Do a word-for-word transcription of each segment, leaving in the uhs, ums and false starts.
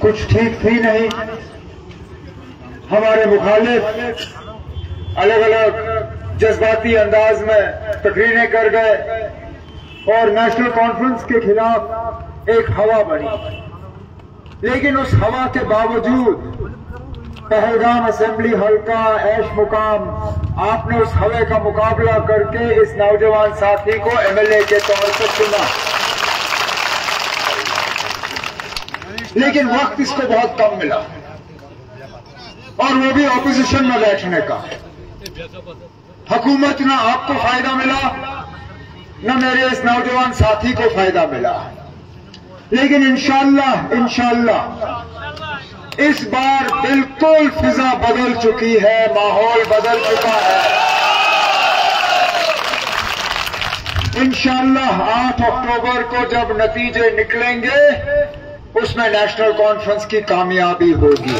कुछ ठीक थी नहीं। हमारे मुखालिफ अलग अलग जज्बाती अंदाज में तकरीरें कर गए और नेशनल कॉन्फ्रेंस के खिलाफ एक हवा बनी। लेकिन उस हवा के बावजूद पहलगाम असेंबली हल्का ऐश मुकाम आपने उस हवा का मुकाबला करके इस नौजवान साथी को एमएलए के तौर पर चुना। लेकिन वक्त इसको बहुत कम मिला और वो भी ऑपोजिशन में बैठने का। हुकूमत ना आपको फायदा मिला न मेरे इस नौजवान साथी को फायदा मिला। लेकिन इंशाअल्लाह इंशाअल्लाह इस बार बिल्कुल फिजा बदल चुकी है, माहौल बदल चुका है। इंशाअल्लाह आठ अक्टूबर को जब नतीजे निकलेंगे उसमें नेशनल कॉन्फ्रेंस की कामयाबी होगी।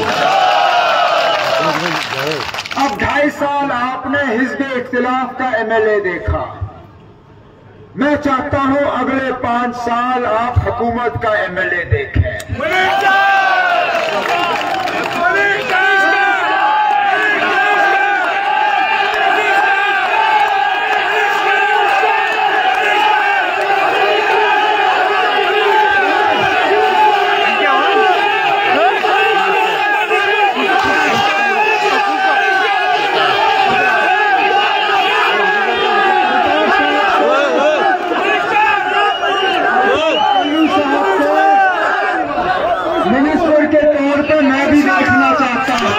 अब ढाई साल आपने हिज़्ब इख्तिलाफ का एमएलए देखा। मैं चाहता हूं अगले पांच साल आप हुकूमत का एमएलए देखें। मिनिस्टर के तौर पर मैं भी देखना चाहता हूं,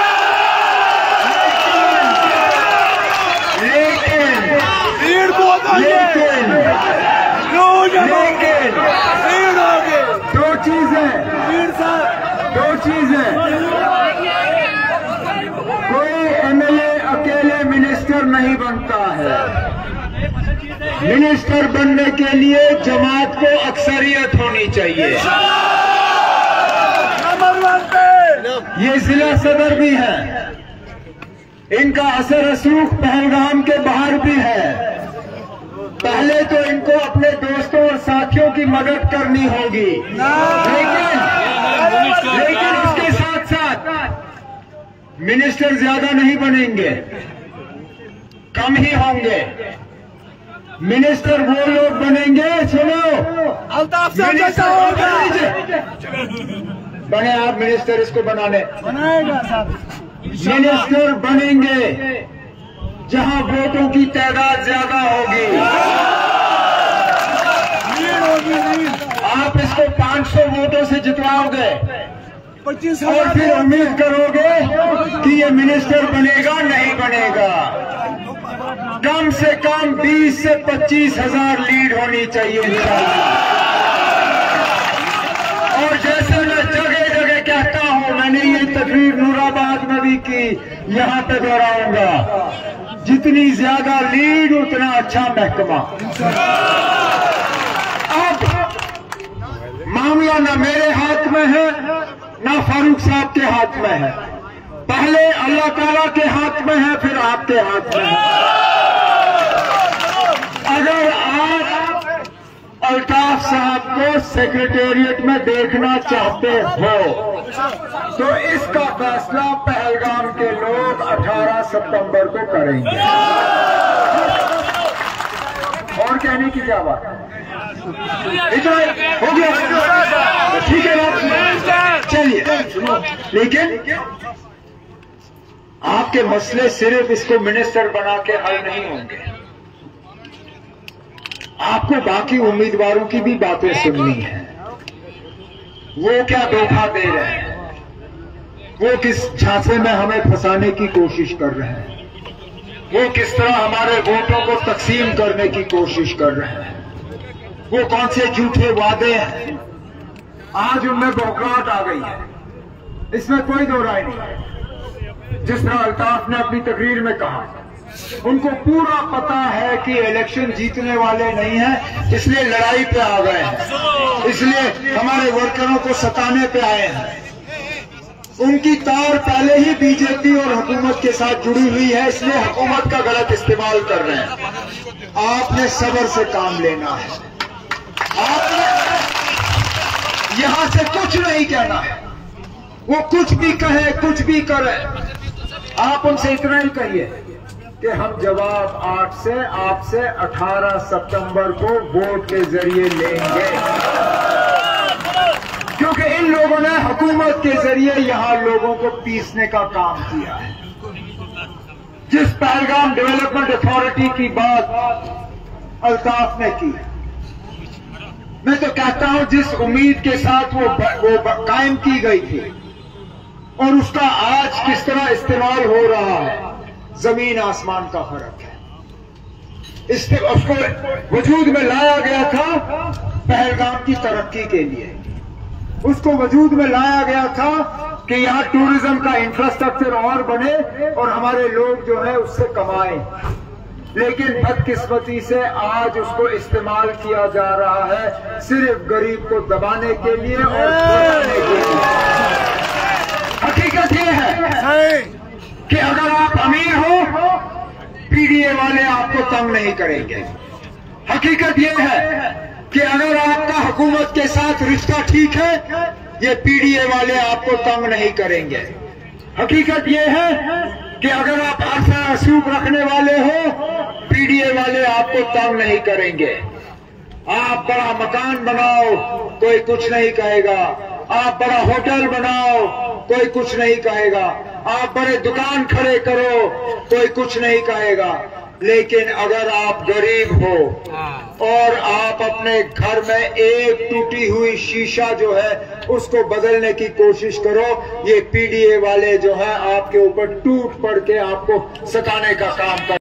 लेकिन लेकिन लेकिन दो चीजें दो चीजें कोई एमएलए अकेले मिनिस्टर नहीं बनता है। मिनिस्टर बनने के लिए जमात को अक्सरियत होनी चाहिए। ये जिला सदर भी है, इनका असर रसूख पहलगाम के बाहर भी है। पहले तो इनको अपने दोस्तों और साथियों की मदद करनी होगी, लेकिन लेकिन उसके साथ साथ मिनिस्टर ज्यादा नहीं बनेंगे, कम ही होंगे। मिनिस्टर वो लोग बनेंगे, सुनो अल्ताफ साहब जैसा होगा। बने आप मिनिस्टर, इसको बनाने बनाएगा साहब। मिनिस्टर बनेंगे जहां वोटों की तादाद ज्यादा होगी। आप इसको पाँच सौ वोटों से जितवाओगे और फिर उम्मीद करोगे कि ये मिनिस्टर बनेगा, नहीं बनेगा। कम से कम बीस से पच्चीस हजार लीड होनी चाहिए इंशाअल्लाह। और जैसे मैं जगह जगह कहता हूं, मैंने ये तकरीर नूराबाद में भी की, यहां पे दोहराऊंगा, जितनी ज्यादा लीड उतना अच्छा महकमा। अब मामला ना मेरे हाथ में है ना फारूक साहब के हाथ में है, पहले अल्लाह ताला के हाथ में है, फिर आपके हाथ में है। अगर आप अल्ताफ साहब को सेक्रेटेरिएट में देखना चाहते हो तो इसका फैसला पहलगाम के लोग अठारह सितंबर को करेंगे। और कहने की क्या बात है, इतना हो गया, ठीक है ना? चलिए, लेकिन आपके मसले सिर्फ इसको मिनिस्टर बना के हल नहीं होंगे। आपको बाकी उम्मीदवारों की भी बातें सुननी है। वो क्या धोखा दे रहे हैं, वो किस झांसे में हमें फंसाने की कोशिश कर रहे हैं, वो किस तरह हमारे वोटों को तकसीम करने की कोशिश कर रहे हैं, वो कौन से झूठे वादे हैं। आज उनमें बौखलाहट आ गई है, इसमें कोई दो राय नहीं। जिस तरह अल्ताफ ने अपनी तकरीर में कहा, उनको पूरा पता है कि इलेक्शन जीतने वाले नहीं हैं, इसलिए लड़ाई पे आ गए हैं, इसलिए हमारे वर्करों को सताने पे आए हैं। उनकी तार पहले ही बीजेपी और हुकूमत के साथ जुड़ी हुई है, इसलिए हुकूमत का गलत इस्तेमाल कर रहे हैं। आपने सब्र से काम लेना है, आपने यहां से कुछ नहीं कहना है। वो कुछ भी कहे, कुछ भी करे, आप उनसे इतना ही कहिए कि हम जवाब आठ से आपसे अठारह सितंबर को वोट के जरिए लेंगे, क्योंकि इन लोगों ने हुकूमत के जरिए यहां लोगों को पीसने का काम किया है। जिस पहलगाम डेवलपमेंट अथॉरिटी की बात अल्ताफ ने की, मैं तो कहता हूं जिस उम्मीद के साथ वो वो कायम की गई थी और उसका आज किस तरह इस्तेमाल हो रहा है, जमीन आसमान का फर्क है। इससे उसको वजूद में लाया गया था पहलगाम की तरक्की के लिए, उसको वजूद में लाया गया था कि यहाँ टूरिज्म का इंफ्रास्ट्रक्चर और बने और हमारे लोग जो है उससे कमाएं। लेकिन बदकिस्मती से आज उसको इस्तेमाल किया जा रहा है सिर्फ गरीब को दबाने के लिए और दबाने के लिए। हकीकत यह है कि अगर आप अमीर हो, पीडीए वाले आपको तंग नहीं करेंगे। हकीकत यह है कि अगर आपका हुकूमत के साथ रिश्ता ठीक है, ये पीडीए वाले आपको तंग नहीं करेंगे। हकीकत यह है कि अगर आप अरसा रसूख रखने वाले हो, पीडीए वाले आपको तंग नहीं करेंगे। आप बड़ा मकान बनाओ, कोई कुछ नहीं कहेगा। आप बड़ा होटल बनाओ, कोई कुछ नहीं कहेगा। आप बड़े दुकान खड़े करो, कोई कुछ नहीं कहेगा। लेकिन अगर आप गरीब हो और आप अपने घर में एक टूटी हुई शीशा जो है उसको बदलने की कोशिश करो, ये पीडीए वाले जो है आपके ऊपर टूट पड़ के आपको सताने का काम कर